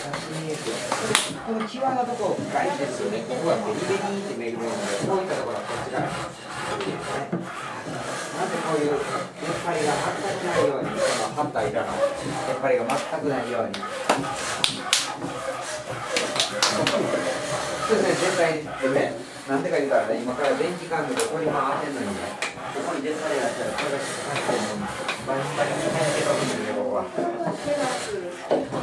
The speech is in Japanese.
この際のところがいいですよね。ここがベリベリってめぐるので、こういったところはこっちからいいですね。なぜこういう出っ張りが全くないように、この張った板の出っ張りが全くないように。そうですね、全体でね、なんでか言うたらね、今から電気管でここに回ってんのにね、ここに出っ張りがあったら、これがしっかりバリバリに入ってるわけですね、ここは。